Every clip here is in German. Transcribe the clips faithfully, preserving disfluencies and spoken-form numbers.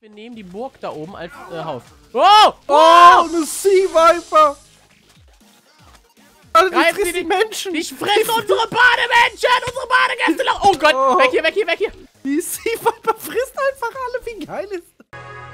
Wir nehmen die Burg da oben als äh, Haus. Oh! Oh! Eine Sea Viper! Alter, die Greifen frisst Sie die Menschen! Ich fresse unsere Bademenschen! Unsere Badegäste! Oh Gott! Oh. Weg hier, weg hier, weg hier! Die Sea Viper frisst einfach alle, wie geil ist das?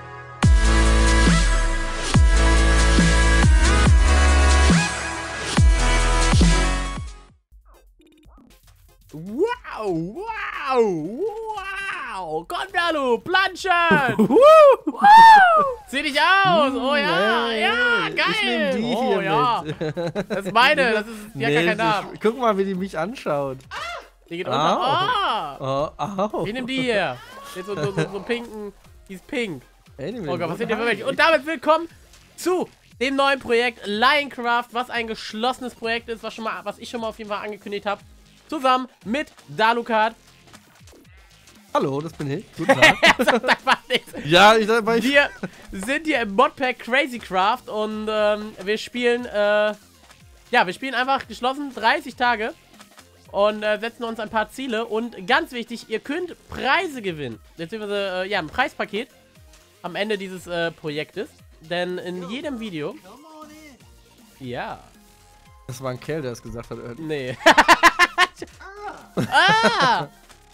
Wow! Wow! Wow! Komm, Dalu! Planschen! Woo! Zieh dich aus! Oh ja! Nee, Ja! Geil! Ich nehm die oh hier ja! mit. Das ist meine! Das ist ja gar kein Name. ich- Guck mal, wie die mich anschaut. Die geht unter. Ah! Oh, au. Ich nehm die hier. Die hat so, so, so, so pinken. Die ist pink. Ey, die Oh Gott, was sind sind denn für welche? Und damit willkommen zu dem neuen Projekt Lioncraft, was ein geschlossenes Projekt ist, was, schon mal, was ich schon mal auf jeden Fall angekündigt habe. Zusammen mit Dalukat. Hallo, das bin ich. Guten Tag. Er sagt einfach nichts. Ja, ich sag mal, ich... Wir sind hier im Modpack Crazycraft und ähm, wir spielen, äh, ja, wir spielen einfach geschlossen dreißig Tage und äh, setzen uns ein paar Ziele. Und ganz wichtig, ihr könnt Preise gewinnen, beziehungsweise, äh, ja, ein Preispaket am Ende dieses äh, Projektes. Denn in jedem Video, ja, Das war ein Kerl, der es gesagt hat. nee. ah!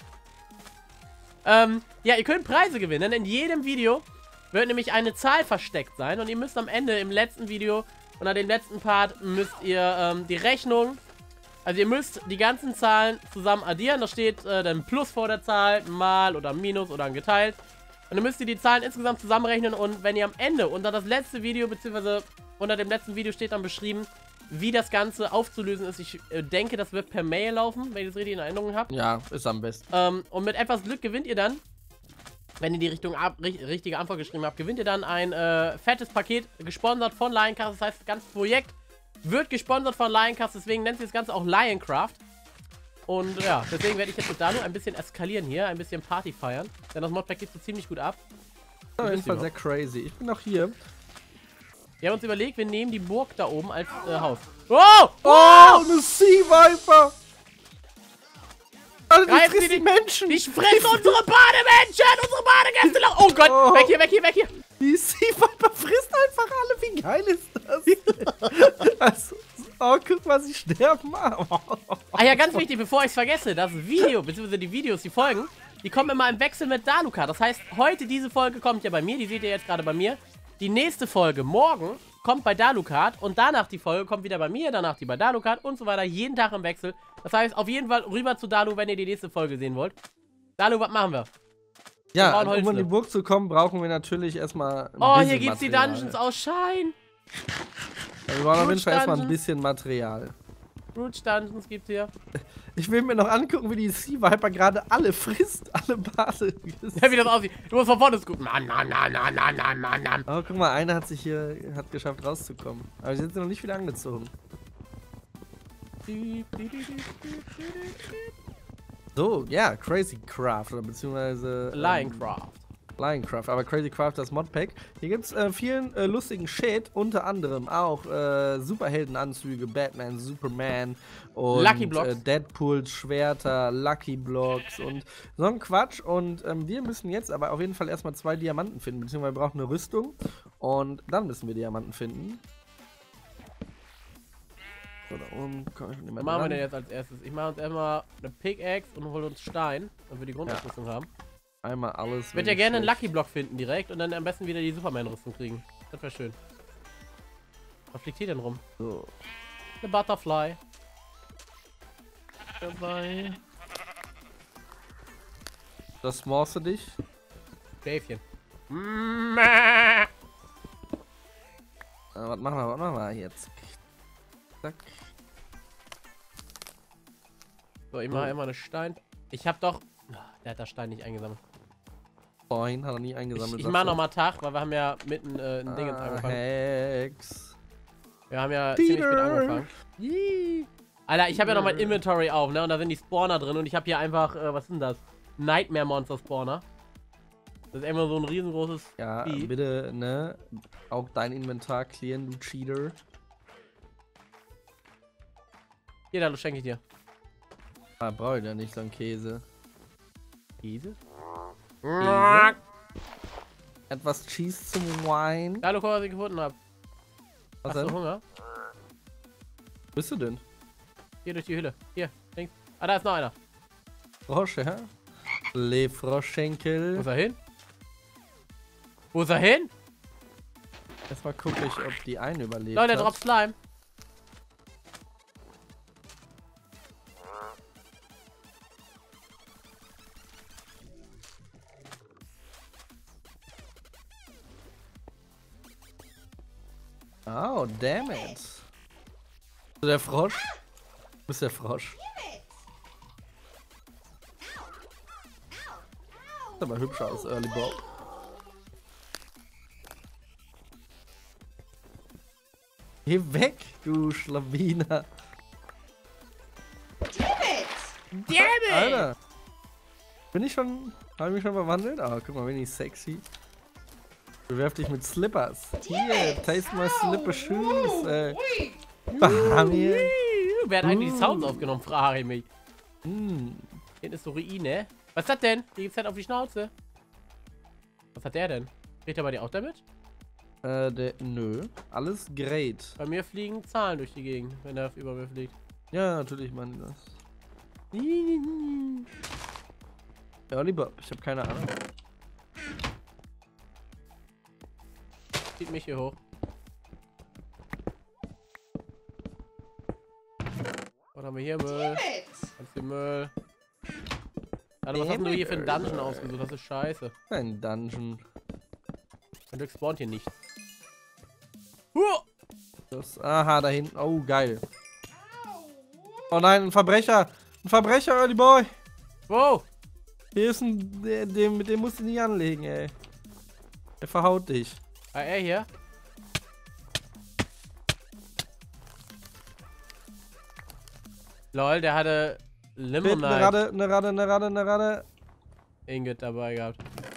ähm, ja, ihr könnt Preise gewinnen, denn in jedem Video wird nämlich eine Zahl versteckt sein und ihr müsst am Ende im letzten Video oder den letzten Part müsst ihr ähm, die Rechnung, also ihr müsst die ganzen Zahlen zusammen addieren, da steht äh, dann Plus vor der Zahl, ein Mal oder ein Minus oder ein geteilt und dann müsst ihr die Zahlen insgesamt zusammenrechnen und wenn ihr am Ende unter das letzte Video, beziehungsweise unter dem letzten Video steht dann beschrieben, wie das Ganze aufzulösen ist. Ich äh, denke, das wird per Mail laufen, wenn ich das richtig in Erinnerung habe. Ja, ist am besten. Ähm, und mit etwas Glück gewinnt ihr dann, wenn ihr die Richtung ab, ri richtige Antwort geschrieben habt, gewinnt ihr dann ein äh, fettes Paket, gesponsert von Lioncraft. Das heißt, das ganze Projekt wird gesponsert von Lioncraft, deswegen nennt sich das Ganze auch Lioncraft. Und ja, deswegen werde ich jetzt mit Dalu ein bisschen eskalieren hier, ein bisschen Party feiern. Denn das Modpack geht so ziemlich gut ab. Auf jeden Fall sehr crazy. Ich bin noch hier. Wir haben uns überlegt, wir nehmen die Burg da oben als äh, Haus. Oh! Oh, eine Sea Viper! Alter, die Greifen frisst Sie die Menschen! Ich fresse unsere Bademenschen! Unsere Badegäste! Oh Gott! Oh. Weg hier, weg hier, weg hier! Die Sea Viper frisst einfach alle, wie geil ist das? also, oh, guck mal, sie sterben. Ah ja, ganz wichtig, bevor ich es vergesse, das Video, beziehungsweise die Videos, die Folgen, die kommen immer im Wechsel mit Dalukat. Das heißt, heute diese Folge kommt ja bei mir, die seht ihr jetzt gerade bei mir. Die nächste Folge morgen kommt bei Dalukat und danach die Folge kommt wieder bei mir, danach die bei Dalukat und so weiter, jeden Tag im Wechsel. Das heißt, auf jeden Fall rüber zu Dalu, wenn ihr die nächste Folge sehen wollt. Dalu, was machen wir? Ja, wir um an die Burg zu kommen, brauchen wir natürlich erstmal ein Oh, bisschen hier gibt's die Material. Dungeons aus Schein. Ja, wir brauchen auf jeden Fall erstmal ein Dungeons. bisschen Material. Rouge Dungeons gibt's hier. Ich will mir noch angucken, wie die Sea Viper gerade alle frisst. Alle Bade. Ja, wie das aussieht. Du musst von vorne gucken. Mann, Mann, Mann, Mann, Mann, Mann, Mann, Mann. Oh, guck mal, einer hat sich hier, hat geschafft rauszukommen. Aber sie sind noch nicht wieder angezogen. So, ja, Crazycraft, oder beziehungsweise... Ähm, Lioncraft. Lioncraft, aber Crazycraft das Modpack. Hier gibt es äh, vielen äh, lustigen Shit, unter anderem auch äh, Superheldenanzüge, Batman, Superman und Lucky Blocks. Äh, Deadpool, Schwerter, Lucky Blocks und so ein Quatsch. Und ähm, wir müssen jetzt aber auf jeden Fall erstmal zwei Diamanten finden, beziehungsweise wir brauchen eine Rüstung und dann müssen wir Diamanten finden. So, da oben komme ich nicht mehr Was machen wir dran. denn jetzt als erstes? Ich mache uns erstmal eine Pickaxe und hole uns Stein, damit wir die Grundausrüstung haben. Einmal alles. Ich würde ja gerne einen Lucky Block finden direkt und dann am besten wieder die Superman-Rüstung kriegen. Das wäre schön. Was fliegt hier denn rum? So. Eine Butterfly. Dabei. Das morst du dich. Schäfchen. Äh, was machen wir, was machen wir jetzt? Zack. So, ich mache immer eine Stein. Ich habe doch... Der hat das Stein nicht eingesammelt. Nein, hat er nie Ich, eingesammelt. ich sagst mache du? nochmal Tag, weil wir haben ja mitten äh, ein Ding jetzt Ah, angefangen. Hex. Wir haben ja Peter. ziemlich spät angefangen. Yee. Alter, ich habe ja noch mein Inventory auf, ne? Und da sind die Spawner drin und ich habe hier einfach, äh, was sind das? Nightmare Monster Spawner. Das ist immer so ein riesengroßes Ja, Vieh. bitte, ne? Auch dein Inventar clearen, du Cheater. Hier, da schenke ich dir. Ah, brauche ich ja nicht so einen Käse. Käse? Käse? Etwas Cheese zum Wine. Da, guck mal, was ich gefunden habe. Was Hast du denn? Hunger? Wo bist du denn? Hier durch die Hülle. Hier, links. Ah, da ist noch einer. Frosch, ja? Le Wo Froschenkel. ist er hin? Wo ist er hin? Erstmal gucke ich, ob die einen überlebt Leute, der hat. droppt Slime. Oh, damn it. Bist du der Frosch? Du bist der Frosch. Sieht aber hübscher aus, Early Bob. Geh weg, du Schlawiner. Damn it! Alter. Bin ich schon... Habe ich mich schon verwandelt? Ah, guck mal, bin ich sexy. Bewerf dich mit Slippers. Hier, taste my slipper shoes. Äh, Bahami. Wer hat eigentlich die Uh. Sounds aufgenommen, frage ich mich. Hm. Hinten ist so Ruine. Was ist das denn? Die gibt's halt auf die Schnauze. Was hat der denn? Kriegt er bei dir auch damit? Äh, der, nö. Alles great. Bei mir fliegen Zahlen durch die Gegend, wenn er über mir fliegt. Ja, natürlich, Mann. Das. Early Bob, ich habe keine Ahnung. Zieht mich hier hoch. Was haben wir hier? Müll. Ganz viel Müll. Alter, was hast du hier für einen Dungeon ausgesucht? Das ist scheiße. Ein Dungeon. Ein Glück spawnt hier nicht. Huh! Das, aha, da hinten. Oh, geil. Oh nein, ein Verbrecher. Ein Verbrecher, Early Boy. Wow! Hier ist ein... Der, dem, mit dem musst du nie anlegen, ey. Der verhaut dich. Ah, er hier? Lol, der hatte Eine Limonade Radde, eine Radde, eine Radde, eine Radde. Ingot dabei gehabt.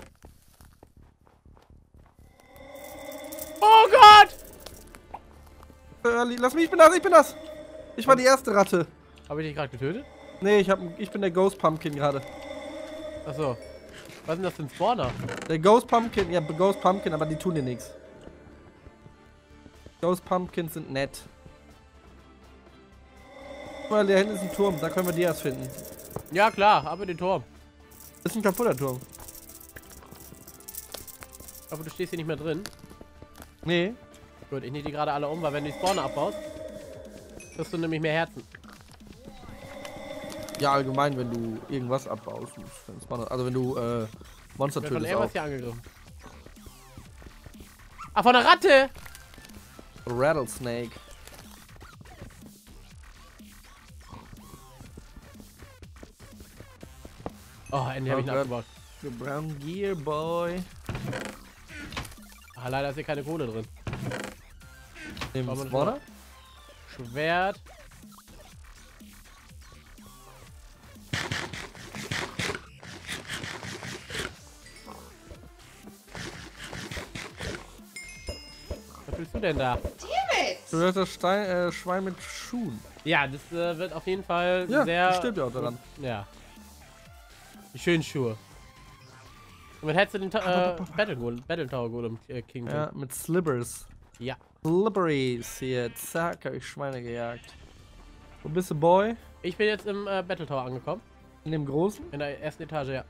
Oh Gott! Early, lass mich, ich bin das, ich bin das. Ich war die erste Ratte. Habe ich dich gerade getötet? Nee, ich, hab, ich bin der Ghost Pumpkin gerade. Achso. Was ist denn das für ein Spawner? Der Ghost Pumpkin, ja, Ghost Pumpkin, aber die tun dir nichts. Ghost Pumpkins sind nett. Weil da hinten ist ein Turm, da können wir Dias finden. Ja klar, aber den Turm. Das ist ein kaputter Turm. Aber du stehst hier nicht mehr drin. Nee. Gut, ich nehme die gerade alle um, weil wenn du die Spawner abbaust, kriegst du nämlich mehr Herzen. Ja, allgemein, wenn du irgendwas abbaust. Also wenn du äh, Monster Ich bin von tötest irgendwas auch. hier angegriffen. Ah, von der Ratte! Rattlesnake. Oh, endlich habe ich ihn Oh abgebaut. The Brown Gear Boy. Ah, leider ist hier keine Kohle drin. Im Brauchen wir Spawner? Schwert. Was willst du denn da? Du hörst das Stein, äh, Schwein mit Schuhen. Ja, das äh, wird auf jeden Fall Ja, sehr... stimmt ja auch daran. Ja. Die schönen Schuhe. Und dann hättest du den Ta äh, Battle, Golem, Battle Tower Golem äh, King. Ja, mit Slippers. Ja. Slipperies hier. Zack, hab ich Schweine gejagt. Wo bist du, Boy? Ich bin jetzt im äh, Battle Tower angekommen. In dem großen? In der ersten Etage, ja.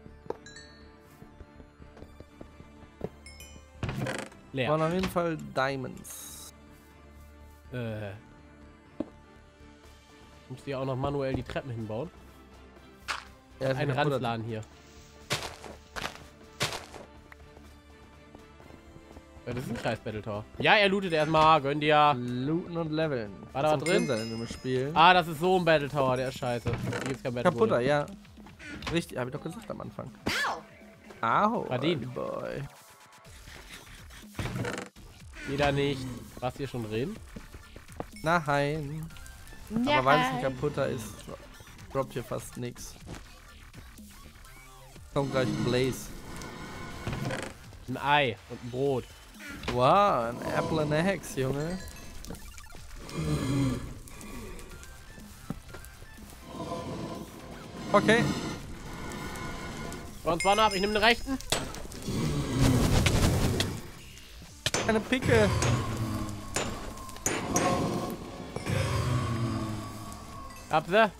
Leer. Waren auf jeden Fall Diamonds. Äh. Muss hier auch noch manuell die Treppen hinbauen. Ja, ist Ein kaputt. Ranzladen hier. Ja, das ist ein scheiß Battle Tower. Ja, er lootet erstmal. Gönn dir. Looten und leveln. War da Was drin? Sein in dem Spiel. Ah, das ist so ein Battle Tower. Der ist scheiße. Hier gibt's kein Battle Kaputter, Golem. ja. Richtig, hab ich doch gesagt am Anfang. Au. Verdient. Boy. Jeder nicht. Was hier schon drin? Nein. Aber weil es ein kaputter ist, droppt hier fast nichts. Kommt gleich ein Blaze. Ein Ei und ein Brot. Wow, ein Apple and a Hex, Junge. Okay. Bei uns vorne ab. Ich nehme den rechten. Eine Picke. Hab sie.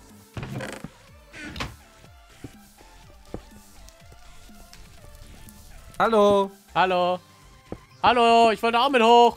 Hallo. Hallo. Hallo, ich wollte auch mit hoch.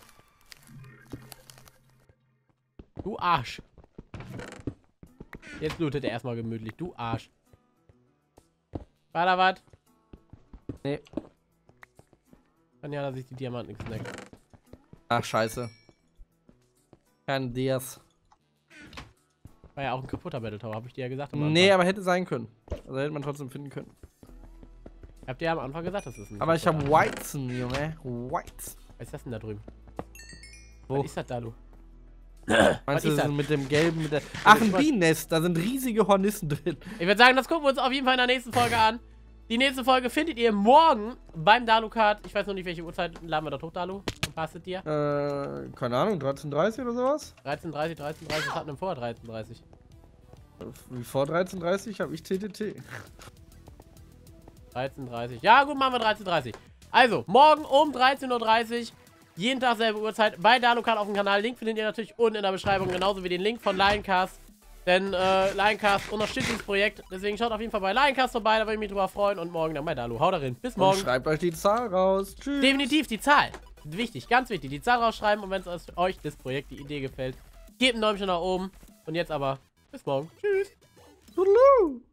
Du Arsch. Jetzt lootet er erstmal gemütlich. Du Arsch. War da was? Nee. Kann ja, dass ich die Diamanten knackt. Ach, scheiße. Kein Dias. War ja auch ein kaputter Battle Tower, habe ich dir ja gesagt. Am Nee, aber hätte sein können. Also hätte man trotzdem finden können. Habt ihr ja am Anfang gesagt, das ist ein Aber ich habe kaputter. Weizen, Junge. Weizen. Was ist das denn da drüben? Wo? Was ist das da, du? Meinst du, ist das das? mit dem gelben, mit der... Ach, ein Ich weiß- Bienennest. Da sind riesige Hornissen drin. Ich würde sagen, das gucken wir uns auf jeden Fall in der nächsten Folge an. Die nächste Folge findet ihr morgen beim Dalu-Card. Ich weiß noch nicht, welche Uhrzeit laden wir dort hoch, Dalu. Und passt dir? Äh, keine Ahnung, dreizehn Uhr dreißig oder sowas? dreizehn Uhr dreißig, dreizehn Uhr dreißig, was hatten wir vor dreizehn Uhr dreißig? Wie vor dreizehn Uhr dreißig habe ich T T T. dreizehn Uhr dreißig. Ja, gut, machen wir dreizehn Uhr dreißig. Also, morgen um dreizehn Uhr dreißig. Jeden Tag selbe Uhrzeit bei Dalu-Card auf dem Kanal. Link findet ihr natürlich unten in der Beschreibung. Genauso wie den Link von Lioncast. Denn äh, Lioncast unterstützt dieses Projekt. Deswegen schaut auf jeden Fall bei Lioncast vorbei. Da würde ich mich drüber freuen. Und morgen dann bei Dalu. Haut rein. Bis morgen. Und schreibt euch die Zahl raus. Tschüss. Definitiv die Zahl. Wichtig, ganz wichtig. Die Zahl rausschreiben. Und wenn es euch das Projekt, die Idee gefällt, gebt ein Däumchen nach oben. Und jetzt aber bis morgen. Tschüss. Toodaloo.